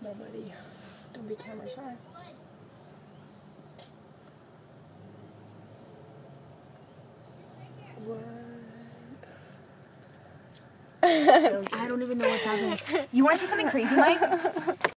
Nobody. Don't be camera shy. What? I don't even know what's happening. You want to see something crazy, Mike?